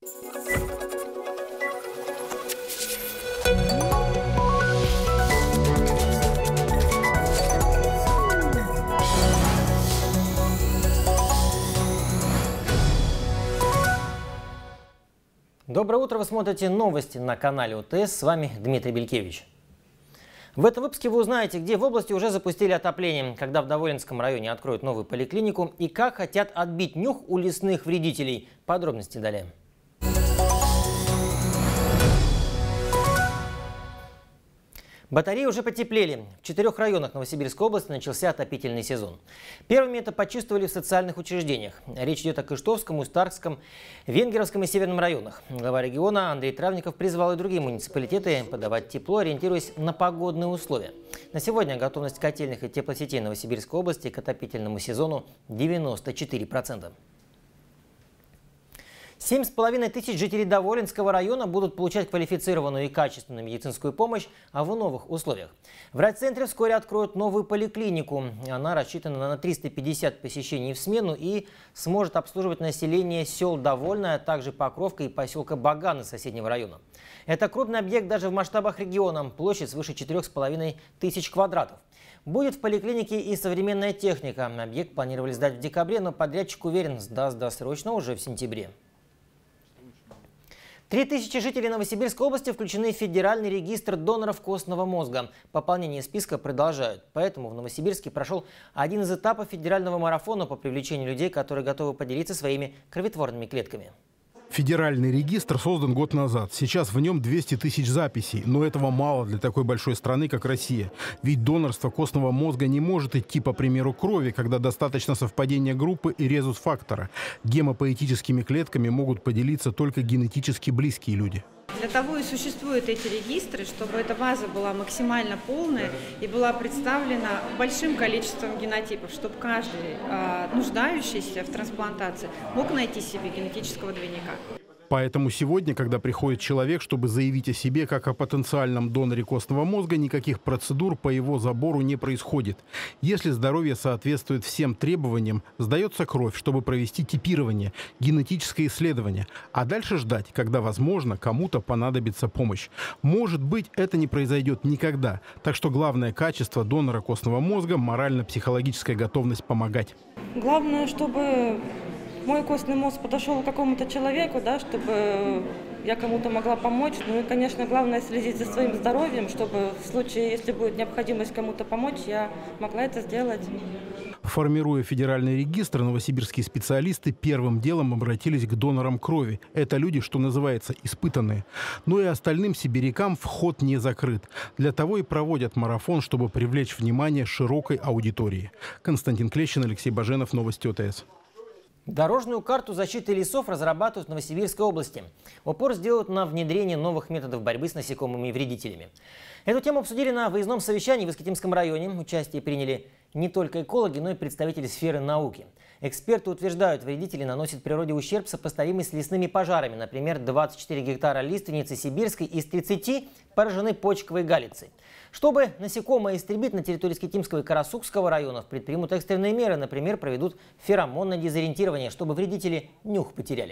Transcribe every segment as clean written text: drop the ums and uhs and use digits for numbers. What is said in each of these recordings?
Доброе утро, вы смотрите новости на канале ОТС, с вами Дмитрий Белькевич. В этом выпуске вы узнаете, где в области уже запустили отопление, когда в Доволинском районе откроют новую поликлинику и как хотят отбить нюх у лесных вредителей. Подробности далее. Батареи уже потеплели. В 4 районах Новосибирской области начался отопительный сезон. Первыми это почувствовали в социальных учреждениях. Речь идет о Кыштовском, Устарском, Венгеровском и Северном районах. Глава региона Андрей Травников призвал и другие муниципалитеты подавать тепло, ориентируясь на погодные условия. На сегодня готовность котельных и теплосетей Новосибирской области к отопительному сезону 94%. 7,5 тысяч жителей Доволинского района будут получать квалифицированную и качественную медицинскую помощь, а в новых условиях. В райцентре вскоре откроют новую поликлинику. Она рассчитана на 350 посещений в смену и сможет обслуживать население сел Довольное, а также Покровка и поселка Баганы соседнего района. Это крупный объект даже в масштабах региона, площадь свыше 4,5 тысяч квадратов. Будет в поликлинике и современная техника. Объект планировали сдать в декабре, но подрядчик уверен, сдаст досрочно уже в сентябре. 3000 жителей Новосибирской области включены в федеральный регистр доноров костного мозга. Пополнение списка продолжают. Поэтому в Новосибирске прошел один из этапов федерального марафона по привлечению людей, которые готовы поделиться своими кровотворными клетками. Федеральный регистр создан год назад. Сейчас в нем 200 тысяч записей. Но этого мало для такой большой страны, как Россия. Ведь донорство костного мозга не может идти по примеру крови, когда достаточно совпадения группы и резус-фактора. Гемопоэтическими клетками могут поделиться только генетически близкие люди. Для того и существуют эти регистры, чтобы эта база была максимально полная и была представлена большим количеством генотипов, чтобы каждый нуждающийся в трансплантации мог найти себе генетического двойника. Поэтому сегодня, когда приходит человек, чтобы заявить о себе как о потенциальном доноре костного мозга, никаких процедур по его забору не происходит. Если здоровье соответствует всем требованиям, сдается кровь, чтобы провести типирование, генетическое исследование. А дальше ждать, когда, возможно, кому-то понадобится помощь. Может быть, это не произойдет никогда. Так что главное качество донора костного мозга – морально-психологическая готовность помогать. Главное, чтобы мой костный мозг подошел к какому-то человеку, да, чтобы я кому-то могла помочь. Ну и, конечно, главное следить за своим здоровьем, чтобы в случае, если будет необходимость кому-то помочь, я могла это сделать. Формируя федеральный регистр, новосибирские специалисты первым делом обратились к донорам крови. Это люди, что называется, испытанные. Но и остальным сибирякам вход не закрыт. Для того и проводят марафон, чтобы привлечь внимание широкой аудитории. Константин Клещин, Алексей Баженов, новости ОТС. Дорожную карту защиты лесов разрабатывают в Новосибирской области. Упор сделают на внедрение новых методов борьбы с насекомыми и вредителями. Эту тему обсудили на выездном совещании в Искитимском районе. Участие приняли не только экологи, но и представители сферы науки. Эксперты утверждают, вредители наносят природе ущерб, сопоставимый с лесными пожарами. Например, 24 гектара лиственницы сибирской из 30 поражены почковой галицей. Чтобы насекомое истребить, на территории Искитимского и Карасукского районов предпримут экстренные меры. Например, проведут феромонное дезориентирование, чтобы вредители нюх потеряли.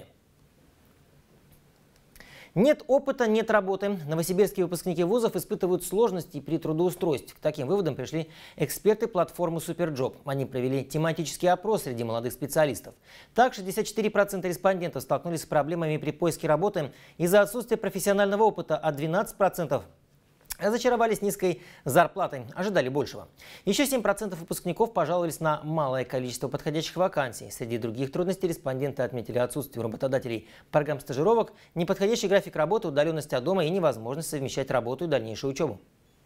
Нет опыта, нет работы. Новосибирские выпускники вузов испытывают сложности при трудоустройстве. К таким выводам пришли эксперты платформы Суперджоп. Они провели тематический опрос среди молодых специалистов. Так, 64% респондентов столкнулись с проблемами при поиске работы из-за отсутствия профессионального опыта, а 12% разочаровались низкой зарплатой, ожидали большего. Еще 7% выпускников пожаловались на малое количество подходящих вакансий. Среди других трудностей респонденты отметили отсутствие у работодателей программ стажировок, неподходящий график работы, удаленность от дома и невозможность совмещать работу и дальнейшую учебу.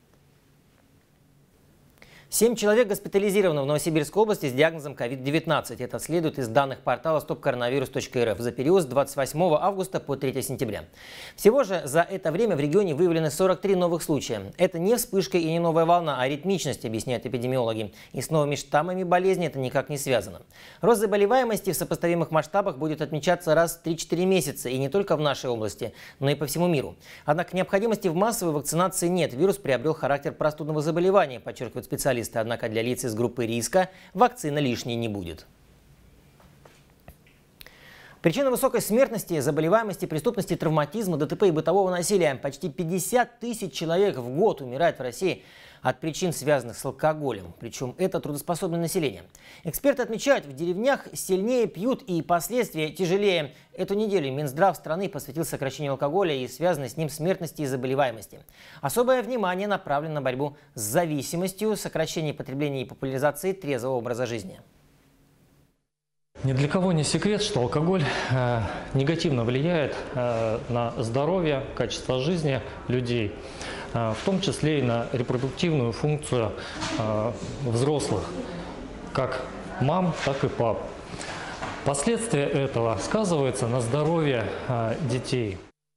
7 человек госпитализированы в Новосибирской области с диагнозом COVID-19. Это следует из данных портала stopcoronavirus.rf за период с 28 августа по 3 сентября. Всего же за это время в регионе выявлены 43 новых случая. Это не вспышка и не новая волна, а ритмичность, объясняют эпидемиологи. И с новыми штаммами болезни это никак не связано. Рост заболеваемости в сопоставимых масштабах будет отмечаться раз в 3-4 месяца. И не только в нашей области, но и по всему миру. Однако необходимости в массовой вакцинации нет. Вирус приобрел характер простудного заболевания, подчеркивают специалисты. Однако для лиц из группы риска вакцина лишней не будет. Причина высокой смертности, заболеваемости, преступности, травматизма, ДТП и бытового насилия. Почти 50 тысяч человек в год умирает в России от причин, связанных с алкоголем. Причем это трудоспособное население. Эксперты отмечают, в деревнях сильнее пьют и последствия тяжелее. Эту неделю Минздрав страны посвятил сокращению алкоголя и связанной с ним смертности и заболеваемости. Особое внимание направлено на борьбу с зависимостью, сокращение потребления и популяризации трезвого образа жизни. Ни для кого не секрет, что алкоголь негативно влияет на здоровье, качество жизни людей, в том числе и на репродуктивную функцию взрослых, как мам, так и пап. Последствия этого сказываются на здоровье детей.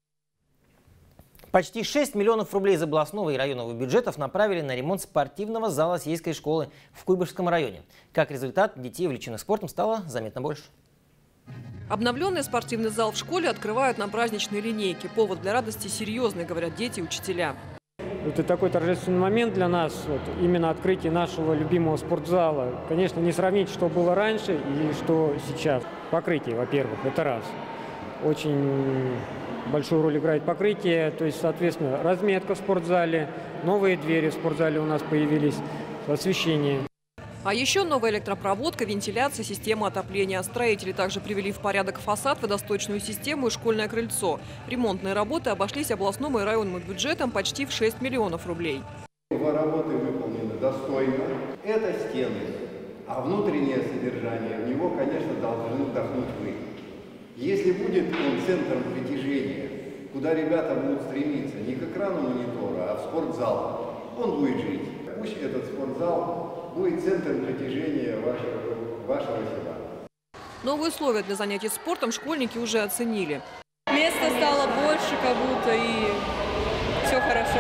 Почти 6 миллионов рублей из областного и районного бюджетов направили на ремонт спортивного зала сельской школы в Куйбышевском районе. Как результат, детей, увлеченных спортом, стало заметно больше. Обновленный спортивный зал в школе открывают на праздничной линейке. Повод для радости серьезный, говорят дети и учителя. Это такой торжественный момент для нас, именно открытие нашего любимого спортзала. Конечно, не сравнить, что было раньше и что сейчас. Покрытие, во-первых, это раз. Очень большую роль играет покрытие, то есть, соответственно, разметка в спортзале, новые двери в спортзале у нас появились, освещение. А еще новая электропроводка, вентиляция, система отопления. Строители также привели в порядок фасад, водосточную систему и школьное крыльцо. Ремонтные работы обошлись областному и районному бюджетам почти в 6 миллионов рублей. Работы выполнены достойно. Это стены, а внутреннее содержание в него, конечно, должны вдохнуть вы. Если будет он центром притяжения, куда ребята будут стремиться, не к экрану монитора, а в спортзал, он будет жить. Пусть этот спортзал будет центром притяжения вашего села. Новые условия для занятий спортом школьники уже оценили. Места стало больше как будто и все хорошо.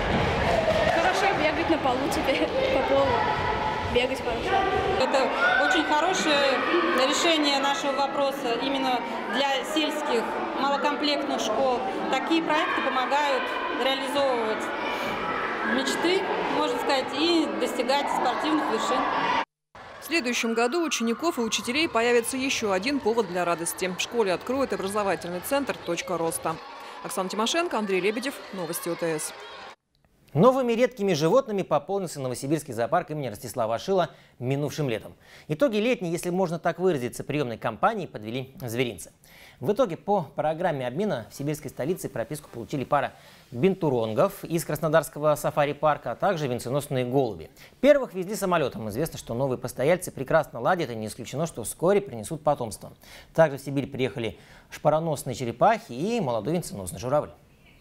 Хорошо бегать на полу теперь, по полу. Бегать хорошо. Это очень хорошее решение нашего вопроса именно для сельских малокомплектных школ. Такие проекты помогают реализовывать мечты, можно сказать, и достигать спортивных вершин. В следующем году у учеников и учителей появится еще один повод для радости. В школе откроют образовательный центр «Точка роста». Оксана Тимошенко, Андрей Лебедев. Новости ОТС. Новыми редкими животными пополнился Новосибирский зоопарк имени Ростислава Ашила минувшим летом. Итоги летней, если можно так выразиться, приемной кампании подвели зверинцы. В итоге по программе обмена в сибирской столице прописку получили пара бентуронгов из Краснодарского сафари-парка, а также венценосные голуби. Первых везли самолетом. Известно, что новые постояльцы прекрасно ладят, и не исключено, что вскоре принесут потомство. Также в Сибирь приехали шпароносные черепахи и молодой венценосный журавль.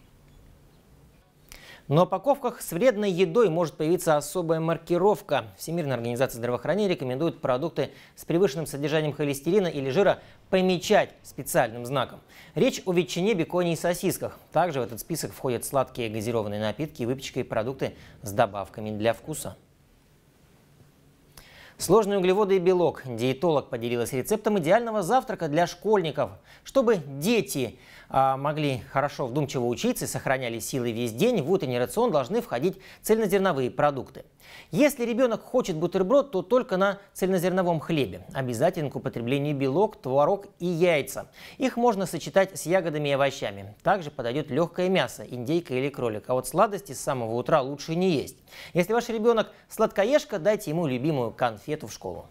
На упаковках с вредной едой может появиться особая маркировка. Всемирная организация здравоохранения рекомендует продукты с превышенным содержанием холестерина или жира помечать специальным знаком. Речь о ветчине, беконе и сосисках. Также в этот список входят сладкие газированные напитки, выпечка и продукты с добавками для вкуса. Сложные углеводы и белок. Диетолог поделилась рецептом идеального завтрака для школьников. Чтобы дети могли хорошо вдумчиво учиться и сохраняли силы весь день, в утренний рацион должны входить цельнозерновые продукты. Если ребенок хочет бутерброд, то только на цельнозерновом хлебе. Обязателен к употреблению белок, творог и яйца. Их можно сочетать с ягодами и овощами. Также подойдет легкое мясо, индейка или кролик. А вот сладости с самого утра лучше не есть. Если ваш ребенок сладкоежка, дайте ему любимую конфету в школу.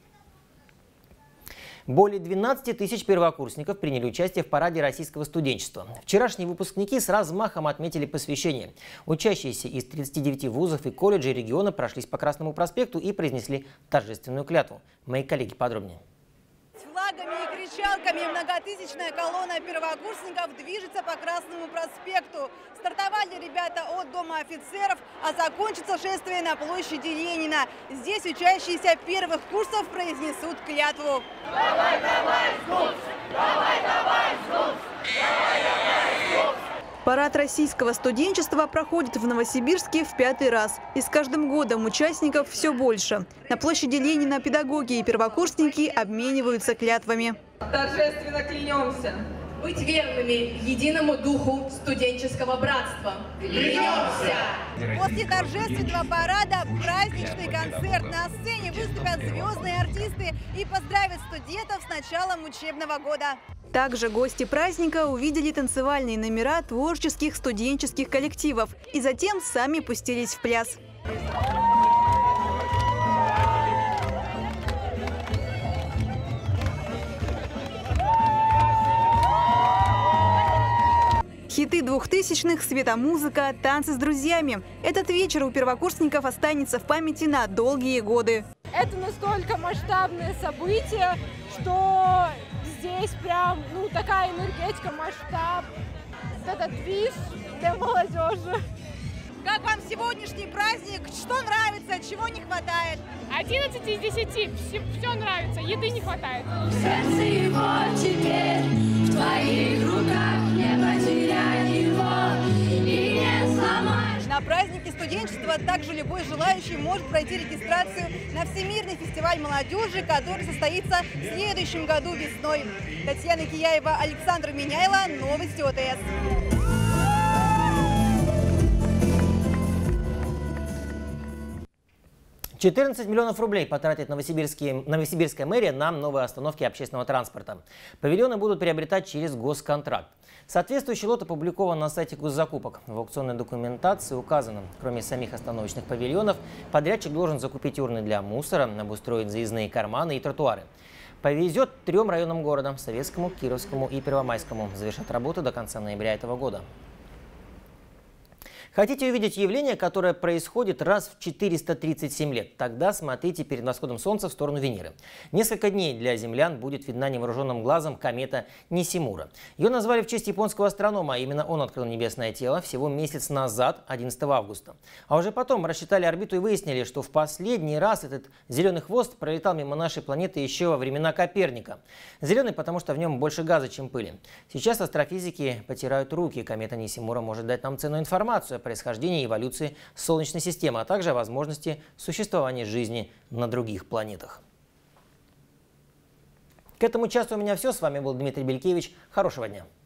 Более 12 тысяч первокурсников приняли участие в параде российского студенчества. Вчерашние выпускники с размахом отметили посвящение. Учащиеся из 39 вузов и колледжей региона прошлись по Красному проспекту и произнесли торжественную клятву. Мои коллеги подробнее. Флагами и кричалками многотысячная колонна первокурсников движется по Красному проспекту. Стартовали ребята от Дома офицеров, а закончится шествие на площади Ленина. Здесь учащиеся первых курсов произнесут клятву. Давай, давай, СНУПС! Давай, давай, СНУПС! Давай, давай, СНУПС! Парад российского студенчества проходит в Новосибирске в 5-й раз. И с каждым годом участников все больше. На площади Ленина педагоги и первокурсники обмениваются клятвами. Торжественно клянемся быть верными единому духу студенческого братства. Клянемся! После торжественного парада праздничный концерт. На сцене выступят звездные артисты и поздравят студентов с началом учебного года. Также гости праздника увидели танцевальные номера творческих студенческих коллективов и затем сами пустились в пляс. Хиты 2000-х, светомузыка, танцы с друзьями. Этот вечер у первокурсников останется в памяти на долгие годы. Это настолько масштабное событие, что здесь прям такая энергетика, масштаб, этот движ для молодежи. Как вам сегодняшний праздник? Что нравится, чего не хватает? 11 из 10. Все нравится, еды не хватает. Сердце его теперь в твоих руках, не потеряй его и не сломаешь. На празднике студенчества также любой желающий может пройти регистрацию на Всемирный фестиваль молодежи, который состоится в следующем году весной. Татьяна Кияева, Александр Меняйло, новости ОТС. 14 миллионов рублей потратит новосибирская мэрия на новые остановки общественного транспорта. Павильоны будут приобретать через госконтракт. Соответствующий лот опубликован на сайте госзакупок. В аукционной документации указано, кроме самих остановочных павильонов, подрядчик должен закупить урны для мусора, обустроить заездные карманы и тротуары. Повезет 3 районам города – Советскому, Кировскому и Первомайскому. Завершат работу до конца ноября этого года. Хотите увидеть явление, которое происходит раз в 437 лет? Тогда смотрите перед восходом Солнца в сторону Венеры. Несколько дней для землян будет видна невооруженным глазом комета Нисимура. Ее назвали в честь японского астронома, именно он открыл небесное тело всего месяц назад, 11 августа. А уже потом рассчитали орбиту и выяснили, что в последний раз этот зеленый хвост пролетал мимо нашей планеты еще во времена Коперника. Зеленый, потому что в нем больше газа, чем пыли. Сейчас астрофизики потирают руки. Комета Нисимура может дать нам ценную информацию о происхождении и эволюции Солнечной системы, а также о возможности существования жизни на других планетах. К этому часу у меня все. С вами был Дмитрий Белькевич. Хорошего дня.